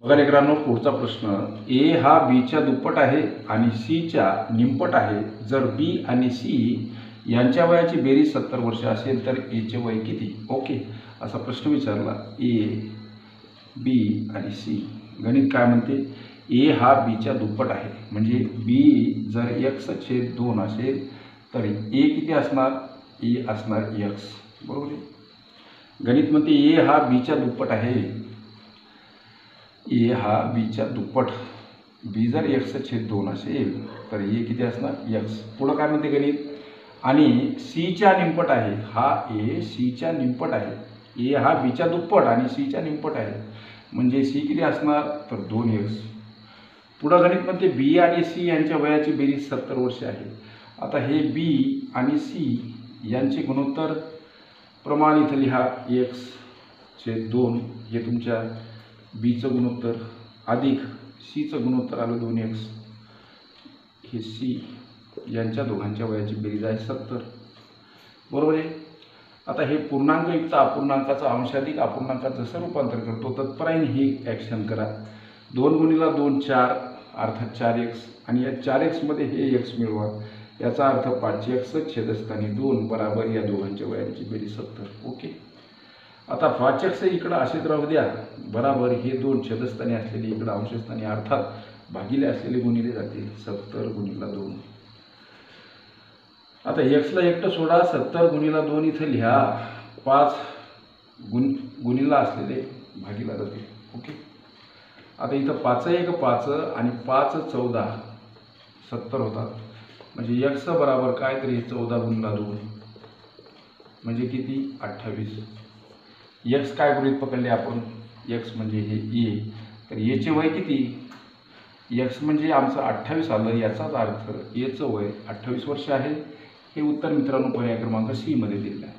बघा लेकरांनो, पुढचा प्रश्न, ए हा बीच्या दुप्पट आहे आणि सीच्या निमपट आहे. जर बी आणि सी यांच्या वयाची बेरीज 70 वर्ष असेल तर एचे वय किती? ओके, असा प्रश्न विचारला. ए, बी आणि सी. गणित काय म्हणते? ए हा बीच्या दुप्पट आहे, म्हणजे बी जर x/2 असेल तर ए किती असणार? ए असणार x, बरोबर आहे. गणित म्हणते ए हा बीच्या दुप्पट आहे. ए हा बीच्या दुप्पट, बी जर x/2 असेल तर ए किती असणार? x. पुढं काय म्हणते गणित? आणि सीच्या निमपट आहे. हा ए सीच्या निमपट आहे. ए हा बीच्या दुप्पट आणि सीच्या निमपट आहे, म्हणजे सी किती असणार? तर 2x. पुढं गणित म्हणते बी आणि सी यांच्या वयाची बेरीज 70 वर्ष आहे. आता हे बी आणि सी यांचे गुणोत्तर प्रमाण इथं लिहा. x/2 हे तुमच्या बीचं गुणोत्तर अधिक सीचं गुणोत्तर आलं 2x. हे सी यांच्या दोघांच्या वयाची बेरीज आहे 70, बरोबर आहे. आता हे पूर्णांकयुक्त अपूर्णांकाचं अंशाधिक अपूर्णांकात जसं रूपांतर करतो तत्पराने ही ॲक्शन करा. 2 × 2 4, अर्थात 4x, आणि या 4x मध्ये हे x मिळवा. याचा अर्थ 5x छेदस्थानी 2 बराबर या दोघांच्या वयांची बेरीज 70. ओके, आता 5x इकडं असेच राहू द्या, बराबर हे 2 छेदस्थानी असलेले इकडं अंशस्थानी अर्थात भागिले असलेले गुणिले जातील. 70 × 2. आता xला एकटं सोडा, 70 × 2 इथं लिहा. 5 गुणिला असलेले भागिला जातील. ओके, आता इथं 5 × 1 5 आणि 5 × 14 70 होतात, म्हणजे x बराबर काय? तर हे 14 × 2 म्हणजे किती? 28. x काय गृहीत पकडले आपण? x म्हणजे हे ए, तर एचे वय किती? x म्हणजे आमचं 28 आलं. याचाच अर्थ एचं वय 28 वर्ष आहे. हे उत्तर मित्रांनो पर्याय क्रमांक सी मध्ये दिलेलं आहे.